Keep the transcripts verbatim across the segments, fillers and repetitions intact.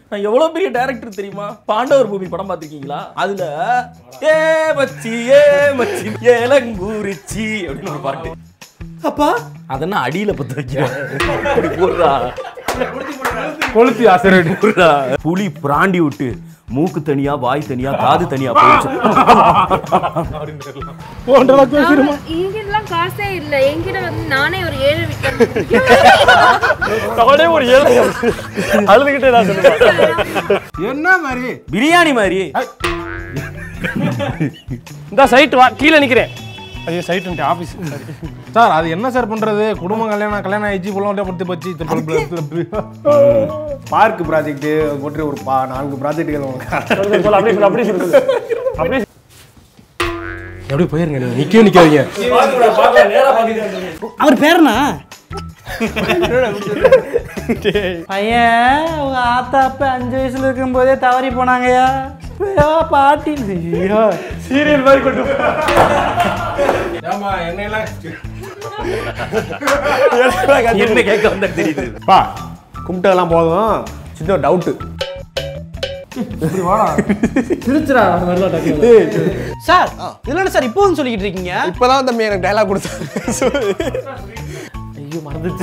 நான் எவ்வளவு பெரிய டைரக்டர் தெரியுமா? பாண்டவர் பூமி படம் பார்த்திருக்கீங்களா? அதுல ஏ மச்சி ஏ மச்சி ஏலங்கூரிச்சி அப்படின்னு ஒரு பாட்டு. அப்பா அதென்ன அடியில பத்த வைக்கிறேன் போடுறா கொளுத்தி ஆசிரியர் போடுறா. புலி பிராண்டி விட்டு மூக்கு தனியா வாய் தனியா காது தனியா போயிடுச்சு. எங்கிட்ட காசே இல்ல. என்கிட்ட வந்து நானே ஒரு ஏழை விட்டேன். ஒரு ஏழை அழுதுகிட்டே நான் சொல்லுவேன். என்ன மாதிரி பிரியாணி மாதிரி இந்த சைட் வா கீழே நிக்கிறேன். ஐயோ சைட் ஆபீஸ் சார். அது என்ன சார் பண்றது? குடும்பம் கல்யாணம் கல்யாணம் ஆயிடுச்சு புள்ள படுத்து போச்சு. பார்க் ப்ராஜெக்ட் போட்டு ஒரு பா நான்கு ப்ராஜெக்டுகள் எப்படி போயிருங்க நீங்க நிக்க நிக்காதீங்க. அவர் பேருனா பையன் உங்க ஆத்தா அப்ப அஞ்சு வயசுல இருக்கும் போதே தவறி போனாங்கயா. பாட்டி சீரியல் மாதிரி கொண்டு என்ன கேட்க வந்தா தெரியுது. பா கும்பிட்டதெல்லாம் போதும். சின்ன டவுட்டு சார் இல்லைன்னா சார் இப்போ வந்து சொல்லிக்கிட்டு இருக்கீங்க. இப்பதான் தம்பி எனக்கு டைலாக் கொடுத்தாரு. ஐயோ மறந்துச்சு.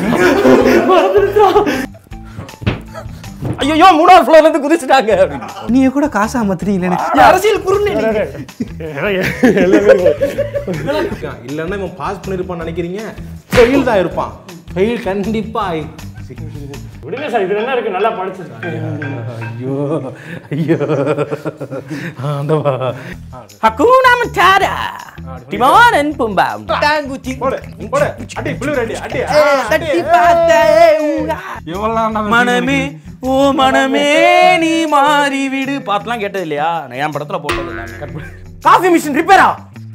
ஐயோ மூணாவது ஃப்ளோர்ல இருந்து குதிச்சுட்டாங்க. நீங்க கூட காசா மாத்துறீங்களே. அரசியல் குறுநே இல்லன்னா இவன் பாஸ் பண்ணிருப்பான்னு நினைக்கிறீங்க? ஃபெயில் தான் இருப்பான். ஃபெயில் கண்டிப்பா. விடுங்க சார். இது என்ன இருக்கு? நல்லா படிச்சிருக்காங்க. ஐயோ ஐயோ ஆண்டவா. ஹக்கூனா மட்டாரா டிமான் அண்ட் பும்பா டாங்குச்சி போடு போடு அடி ப்ளூ ரெடி அடி தட்டி பார்த்தே ஊரா எவ்வளவு மனமே ஓ மனமே நீ மாறி விடு பாட்டெல்லாம் கேட்டது இல்லையா? நான் என் படத்துல போட்டது எல்லாமே. Coffee machine ரிப்பேரா?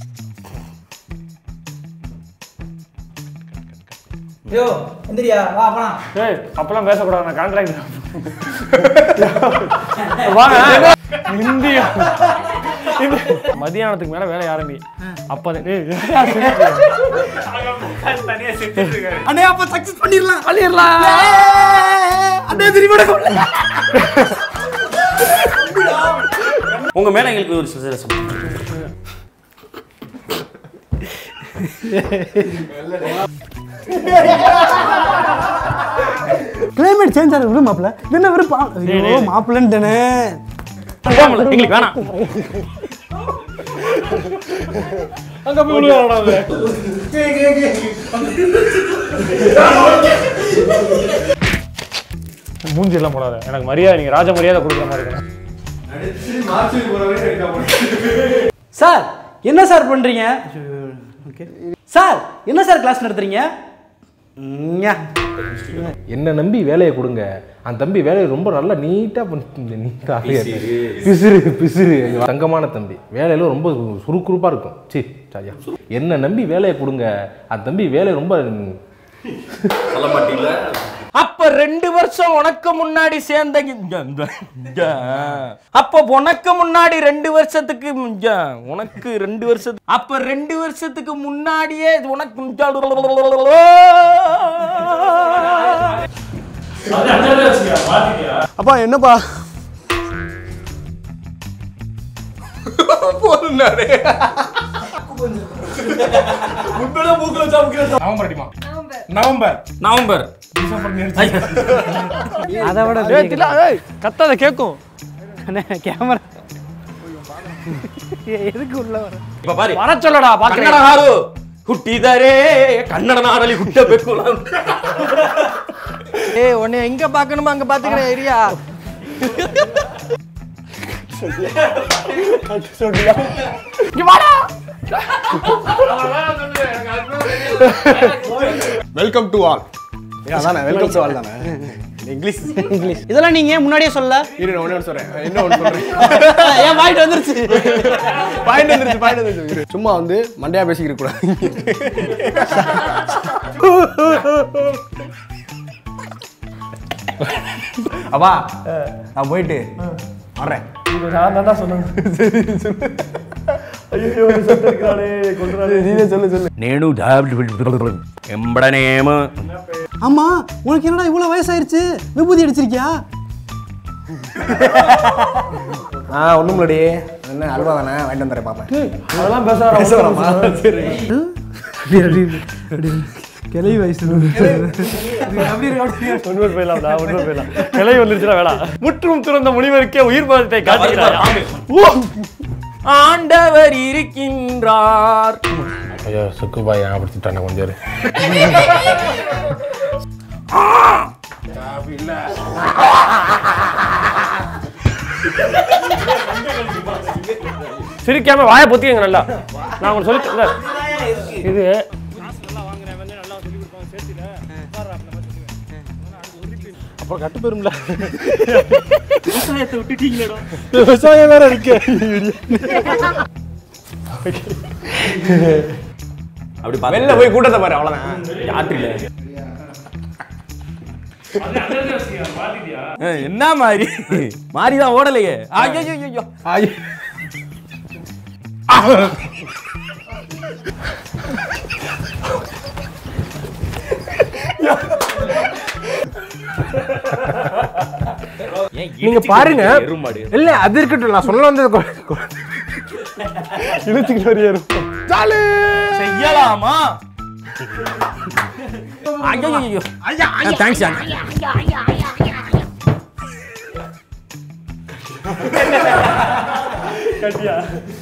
யோ எந்திரியா வா போலாம். ஏய் அப்பலாம் பேச கூடாது. நான் கான்ட்ராக்ட் வாங்க இந்தியா. மதியானத்துக்கு மேல வேலை ஆரம்பி. அப்ப அண்ணே அப்ப சக்சஸ் பண்ணிரலாம். பண்ணிரலாம். அண்ணே திரும்பி வர. உங்க மேல எங்களுக்கு ஒரு சஜஷன். கிளைமேட் சேஞ்ச் ஆகுது விடு மாப்ள. என்ன வெறும் ஐயோ மாப்ளன்டனே. எங்களுக்கு வேணாம். அங்க போய் விளையாடாத. மூஞ்சி எல்லாம் போடாத. எனக்கு மரியாதை நீங்க ராஜ மரியாதை கொடுக்குற மாதிரி இருக்கணும். சார் என்ன சார் பண்றீங்க? சார் என்ன சார் கிளாஸ் நடத்துறீங்க? என்ன நம்பி வேலையை கொடுங்க. அந்த தம்பி வேலையை ரொம்ப நல்லா நீட்டா நீட்டா பிசுறு பிசுறு தங்கமான தம்பி. வேலையில ரொம்ப சுறுசுறுப்பா இருக்கும். சி சாரியா என்ன நம்பி வேலையை கொடுங்க. அந்த தம்பி வேலையை ரொம்ப சொல்ல மாட்டீங்களா? அப்ப ரெண்டு வருஷம் உனக்கு முன்னாடி சேர்ந்த அப்ப உனக்கு முன்னாடி ரெண்டு வருஷத்துக்கு உனக்கு ரெண்டு வருஷத்துக்கு அப்ப ரெண்டு வருஷத்துக்கு முன்னாடியே உனக்கு அப்பா என்னப்பா போனாரே நவம்பர் அடிமா. நவம்பர் நவம்பர் அதை விட கத்தாத கேட்கும். கேமரா எதுக்கு உள்ள வர? இப்ப பாரு வர சொல்லடா ಕನ್ನಡ ಹಾಡು ಹುಟ್ಟಿದರೆ ಕನ್ನಡ ನಾಡಲ್ಲಿ ಹುಟ್ಟಬೇಕು. ஏய் உன்னை எங்க பார்க்கணுமோ அங்க பாத்துக்கிறேன் ஏரியா. Welcome to all. அதானே வெல்கம் டு ஆல் தானே. இங்கிலீஷ் இங்கிலீஷ் இதெல்லாம் நீங்க முன்னாடியே சொல்ல. இரு நான் ஒண்ணே சொல்றேன். என்ன ஒண்ணு சொல்றேன். ஏன் பாயிண்ட் வந்துருச்சு. பாயிண்ட் வந்துருச்சு பாயிண்ட் வந்துருச்சு. சும்மா வந்து மண்டையா பேசிக்கிற கூடாது. அப்பா நான் போயிட்டு வர்றேன். நான் தான் சொன்னேன். ஐயோ சத்தரிக்கிறானே கொல்றானே. நீயே சொல்லு சொல்லு. நேனு எம்பட நேம. ஆமா உனக்கு என்னடா இவ்வளவு வயசாயிருச்சு? விபூதி அடிச்சிருக்கியா? ஆ ஒன்றும் இல்லடி என்ன அல்வா தானே வாங்கிட்டு வந்துடுறேன் பார்ப்பேன். அதெல்லாம் பேச பேசலாமா? சரி. கிளை வயசு ஒன்பது போயிடலாம்டா ஒன்பது போயிடலாம் கிளை வந்துருச்சுடா வேணா முற்றும் துறந்த முனிவருக்கே உயிர் பாதத்தை காட்டுகிறார். ஆண்டவர் இருக்கின்றார். ஐயோ சுக்குபாய் ஞாபகப்படுத்திட்டானே கொஞ்சம். சிரிக்காம வாயை பொத்திக்கங்க நல்லா. நான் உங்களுக்கு சொல்லி இது அப்புறம் கட்டு பெரும்ல விவசாயத்தை விட்டுட்டீங்களா? விவசாயம் வேற இருக்கு. அப்படி வெளில போய் கூட்டத்தை பாரு அவ்வளோதான். யாத்திரையில என்ன மாதிரி மாறிதான் ஓடலையே. ஐயோ ஐயோ ஐயோ நீங்க பாருங்க. எருமாடு இல்ல அது இருக்கட்டும், நான் சொல்ல வந்தது இழுத்துக்கிட்டு வரையாரு செய்யலாமா? ஐயோ ஐயோ தேங்க்ஸ். கட்டியா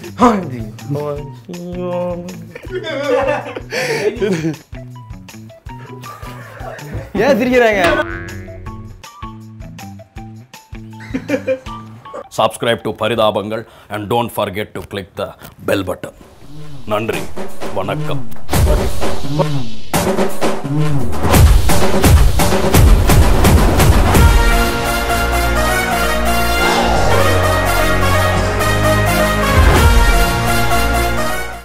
ஏன் சிரிக்கிறாங்க? Subscribe to Parithabangal and don't forget to click the bell button. நன்றி, வணக்கம்.